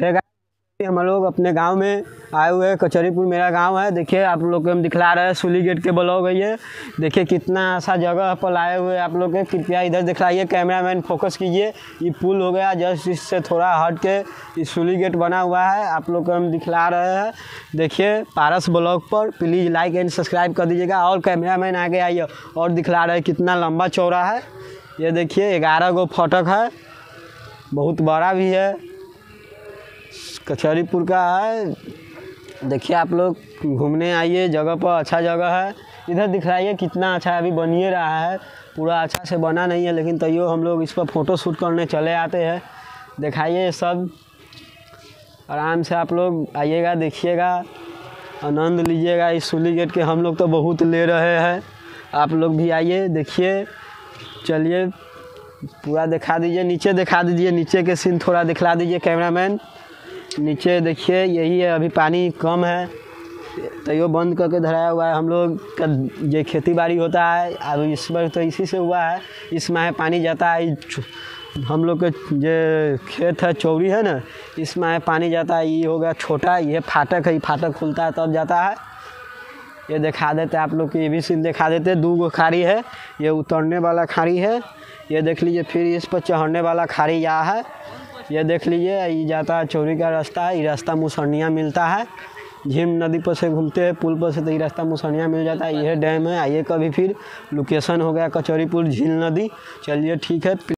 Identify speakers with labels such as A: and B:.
A: है हम लोग अपने गांव में आए हुए हैं। कचहरीपुर मेरा गांव है। देखिए आप लोग को हम दिखला रहे हैं सूली गेट के ब्लॉग है ये। देखिए कितना ऐसा जगह पर लाए हुए हैं आप लोग के। कृपया इधर दिखलाइए, कैमरामैन फोकस कीजिए। ये पुल हो गया जस्ट इससे थोड़ा हट के ये सूली गेट बना हुआ है, आप लोग को हम दिखला रहे हैं। देखिए पारस ब्लॉग पर प्लीज़ लाइक एंड सब्सक्राइब कर दीजिएगा। और कैमरामैन आगे आइए और दिखला रहे हैं कितना लंबा चौड़ा है। ये देखिए 11 गो फाटक है, बहुत बड़ा भी है, कचहरीपुर का है। देखिए आप लोग घूमने आइए, जगह पर अच्छा जगह है। इधर दिखाइए कितना अच्छा अभी बन ही रहा है, पूरा अच्छा से बना नहीं है लेकिन तैयो हम लोग इस पर फ़ोटो शूट करने चले आते हैं। दिखाइए सब आराम से आप लोग आइएगा, देखिएगा, आनंद लीजिएगा इस सूली गेट के। हम लोग तो बहुत ले रहे हैं, आप लोग भी आइए देखिए। चलिए पूरा दिखा दीजिए, नीचे दिखा दीजिए, नीचे के सीन थोड़ा दिखला दीजिए कैमरामैन। नीचे देखिए यही है, अभी पानी कम है तो बंद करके धराया हुआ है। हम लोग का ये खेती बाड़ी होता है, अब इस बार तो इसी से हुआ है। इस माह पानी जाता है, हम लोग के जो खेत है चौरी है ना, इस माह पानी जाता है। ये हो गया छोटा, ये फाटक है, फाटक खुलता है तब जाता है। ये दिखा देते आप लोग को, ये भी सीन दिखा देते। 2 गो खाड़ी है, ये उतरने वाला खाड़ी है, ये देख लीजिए। फिर इस पर चढ़ने वाला खाड़ी यहाँ है, ये देख लीजिए। ये जाता है चौरी का रास्ता है, ये रास्ता मुसहरनिया मिलता है। झीम नदी पर से घूमते हैं पुल पर से तो ये रास्ता मुसहरनिया मिल जाता है। यह डैम है, आइए कभी। फिर लोकेशन हो गया कचहरीपुर झील नदी। चलिए ठीक है।